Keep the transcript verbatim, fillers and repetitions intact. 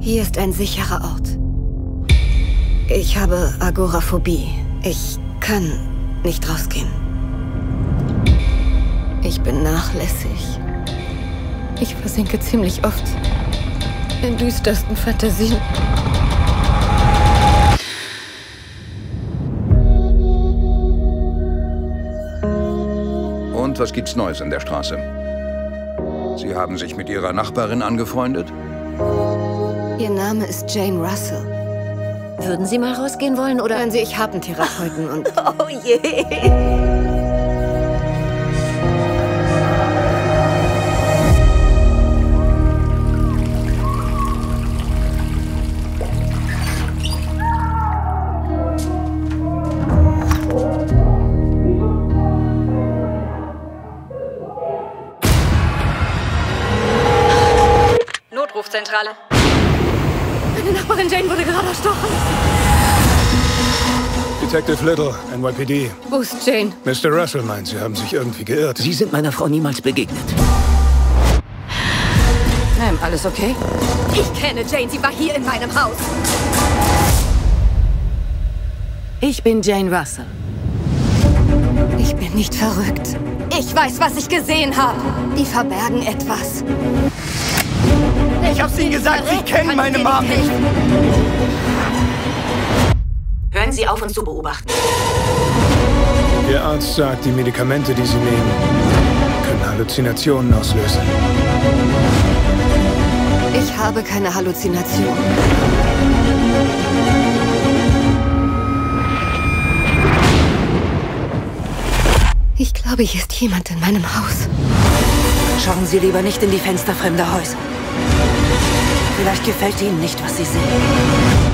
Hier ist ein sicherer Ort. Ich habe Agoraphobie. Ich kann nicht rausgehen. Ich bin nachlässig. Ich versinke ziemlich oft in düstersten Fantasien. Und was gibt's Neues in der Straße? Sie haben sich mit Ihrer Nachbarin angefreundet? Ihr Name ist Jane Russell. Würden Sie mal rausgehen wollen, oder? Hören Sie, ich habe einen Therapeuten und... Oh je! Notrufzentrale. Meine Nachbarin Jane wurde gerade erstochen. Detective Little, N Y P D. Wo ist Jane? Mister Russell meint, Sie haben sich irgendwie geirrt. Sie sind meiner Frau niemals begegnet. Ma'am, alles okay? Ich kenne Jane, sie war hier in meinem Haus. Ich bin Jane Russell. Ich bin nicht verrückt. Ich weiß, was ich gesehen habe. Die verbergen etwas. Ich hab's Ihnen gesagt, Sie kennen meine Mom nicht. Hören Sie auf, uns zu beobachten. Ihr Arzt sagt, die Medikamente, die Sie nehmen, können Halluzinationen auslösen. Ich habe keine Halluzination. Ich glaube, hier ist jemand in meinem Haus. Schauen Sie lieber nicht in die Fenster fremder Häuser. Vielleicht gefällt Ihnen nicht, was Sie sehen.